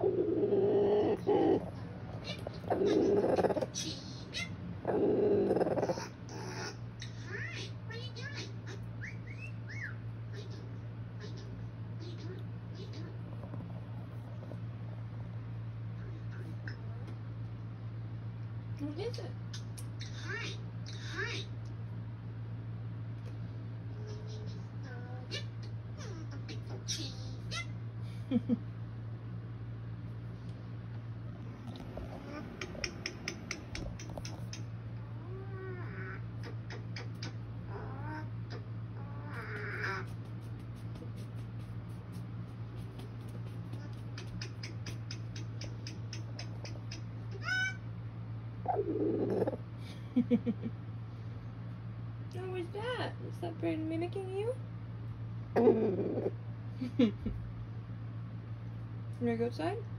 What is it? What was that? Is that bird mimicking you? You wanna go outside?